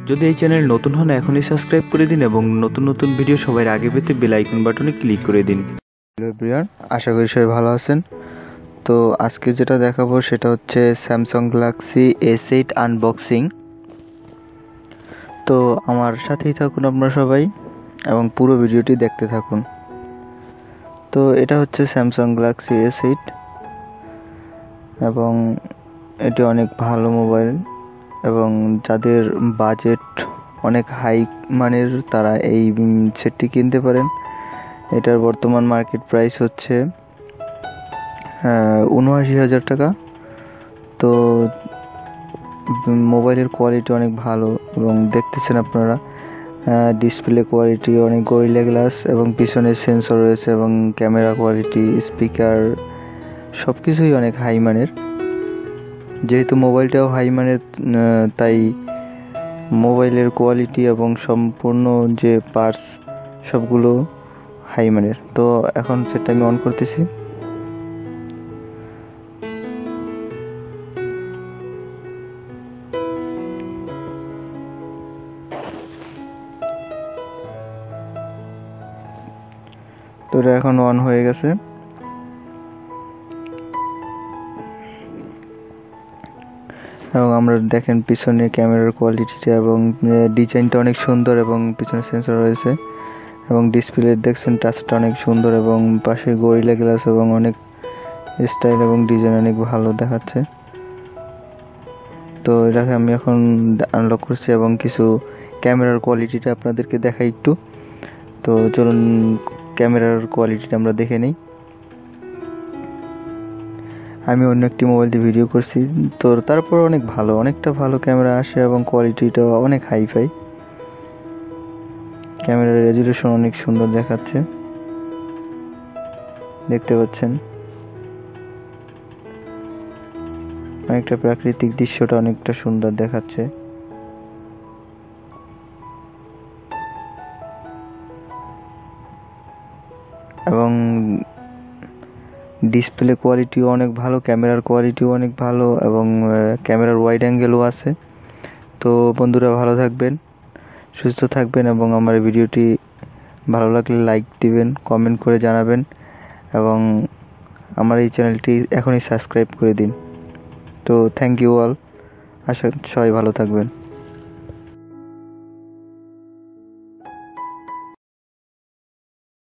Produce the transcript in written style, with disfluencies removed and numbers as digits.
যদি এই চ্যানেল নতুন হন এখনই সাবস্ক্রাইব করে দিন এবং নতুন নতুন ভিডিও সবার আগে পেতে বেল আইকন বাটনে ক্লিক করে দিন। হ্যালো এভরিওয়ান, আশা করি সবাই ভালো আছেন। তো আজকে যেটা দেখাবো সেটা হচ্ছে স্যামসাং গ্যালাক্সি S8 আনবক্সিং। তো আমার সাথেই থাকুন আপনারা সবাই এবং পুরো ভিডিওটি দেখতে থাকুন। তো এটা হচ্ছে স্যামসাং গ্যালাক্সি S8 এবং এটি অনেক ভালো মোবাইল এবং যাদের বাজেট অনেক হাই মানের তারা এই সেটটি কিনতে পারেন। এটার বর্তমান মার্কেট প্রাইস হচ্ছে ৭৯,০০০ টাকা। তো মোবাইলের কোয়ালিটি অনেক ভালো এবং দেখতেছেন আপনারা ডিসপ্লে কোয়ালিটি অনেক গরিলা গ্লাস এবং পিছনে সেন্সর রয়েছে এবং ক্যামেরা কোয়ালিটি, স্পিকার সব কিছুই অনেক হাই মানের। যেহেতু মোবাইলটাও হাই মানের তাই মোবাইলের কোয়ালিটি এবং সম্পূর্ণ যে পার্টস সবগুলো হাই মানের। তো এখন সেটা আমি অন করতেছি। তো এটা এখন অন হয়ে গেছে এবং আমরা দেখেন পিছনে ক্যামেরার কোয়ালিটিটা এবং ডিজাইনটা অনেক সুন্দর এবং পিছনে সেন্সর রয়েছে এবং ডিসপ্লে দেখছেন টাচটা অনেক সুন্দর এবং পাশে গরিলা গ্লাস এবং অনেক স্টাইল এবং ডিজাইন অনেক ভালো দেখাচ্ছে। তো এটাকে আমি এখন আনলক করছি এবং কিছু ক্যামেরার কোয়ালিটিটা আপনাদেরকে দেখাই একটু। তো চলুন ক্যামেরার কোয়ালিটিটা আমরা দেখে নিই। আমি অন্য একটি মোবাইল দিয়ে ভিডিও করছি, তো তারপর অনেকটা ভালো ক্যামেরা আসে এবং কোয়ালিটিটা অনেক হাইফাই। ক্যামেরার রেজুলেশন অনেক সুন্দর দেখাচ্ছে, দেখতে পাচ্ছেন। অনেকটা প্রাকৃতিক দৃশ্যটা অনেকটা সুন্দর দেখাচ্ছে এবং ডিসপ্লে কোয়ালিটিও অনেক ভালো, ক্যামেরার কোয়ালিটিও অনেক ভালো এবং ক্যামেরার ওয়াইড অ্যাঙ্গেলও আছে। তো বন্ধুরা ভালো থাকবেন, সুস্থ থাকবেন এবং আমার ভিডিওটি ভালো লাগলে লাইক দিবেন, কমেন্ট করে জানাবেন এবং আমার এই চ্যানেলটি এখনই সাবস্ক্রাইব করে দিন। তো থ্যাংক ইউ অল, আশা সবাই ভালো থাকবেন।